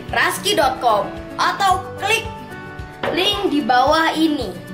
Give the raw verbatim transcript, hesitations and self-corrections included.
raski dot com atau klik link di bawah ini.